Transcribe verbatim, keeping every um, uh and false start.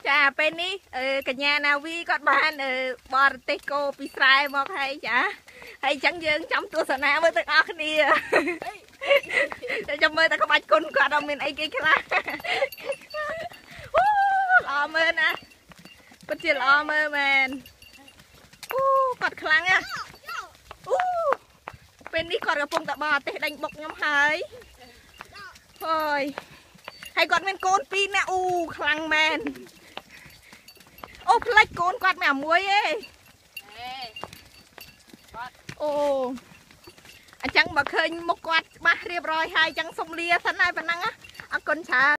ចាពេលនេះកញ្ញាណាវីគាត់បានបរទេសគោពីស្រែមកហើយចាហើយអញ្ចឹងយើងចាំទស្សនាមើលទាំងអស់គ្នាចាំមើលតែក្បាច់គុណគាត់អត់មានអីគេខ្លះអូល្អមើលណាពិតជាល្អមើលមែនអូគាត់ខ្លាំងណាអូពេលនេះគាត់កំពុងតែបរទេសដេញបុកខ្ញុំហើយហើយហើយគាត់មានកូនពីរនាក់អូខ្លាំងមែនអូផ្លេចកូនគាត់មានអាមួយឯងអូអញ្ចឹងបើឃើញមុខគាត់ច្បាស់រៀបរយហើយអញ្ចឹងសុំលាសិនហើយប៉ុណ្ណឹងអរគុណច្រើន